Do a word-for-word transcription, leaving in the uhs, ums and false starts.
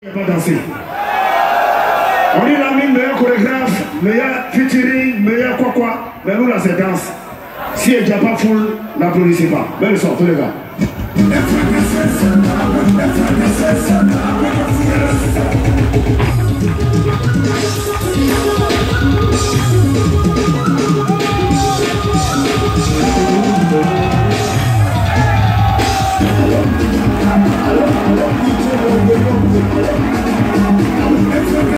Pas danser. On dit la mine, meilleur chorégraphe, meilleur featuring, meilleur quoi quoi. Mais nous là c'est danse. Si elle n'est pas full, n'applaudissez pas. Mais le sort, tous les gars. Les